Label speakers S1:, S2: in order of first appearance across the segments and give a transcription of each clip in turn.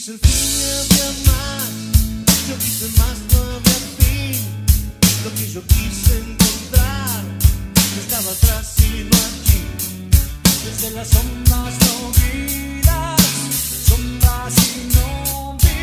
S1: quise el fin y había más, yo quise más, no había fin. Lo que yo quise encontrar no estaba atrás sino aquí. Desde las sombras no vi las sombras y no vi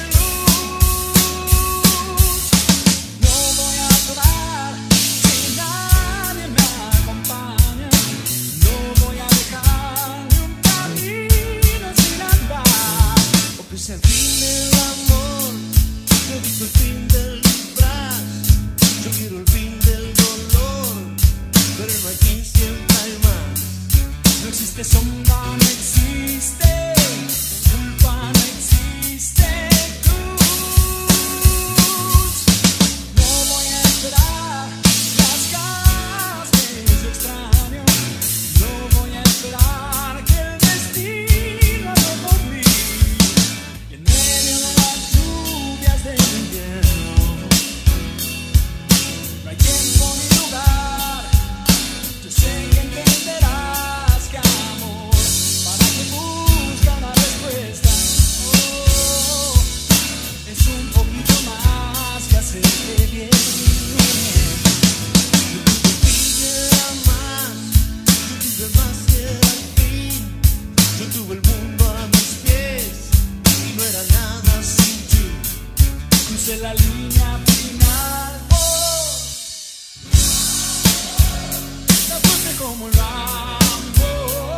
S1: luz. No voy a llorar si nadie me acompaña. No voy a dejar ni un camino sin andar. Porque es el fin del amor, yo he visto el fin del disfraz. Yo quiero el fin del dolor, pero no hay fin, siempre hay más. No existe sombra, no existe culpa, no existe cruz. No voy a esperar las ganas que yo extraño. No voy a esperar que el destino haga por mí. Y en medio de las lluvias del invierno no hay tiempo ni lugar. Yo sé que entenderás que amor para que busca una respuesta. Oh, es un poquito más que hacerte bien. Yo tuve más, yo tuve más que era el fin. Yo tuve el mundo a mis pies y no era nada sin ti. Crucé la línea final. La fuiste como el Rambo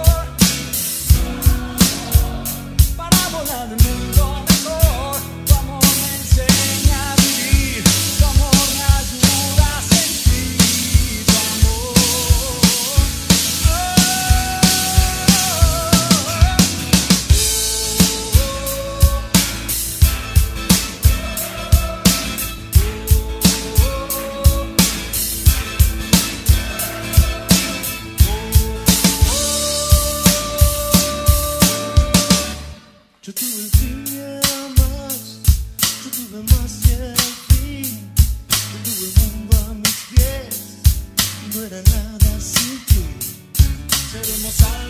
S1: para volar el mundo mejor. Tu amor me enseña a vivir, tu amor me ayuda a sentir tu amor. Yo tuve el fin y era más, yo tuve más y era el fin. Yo tuve el mundo a mis pies y no era nada sin ti. Seremos algo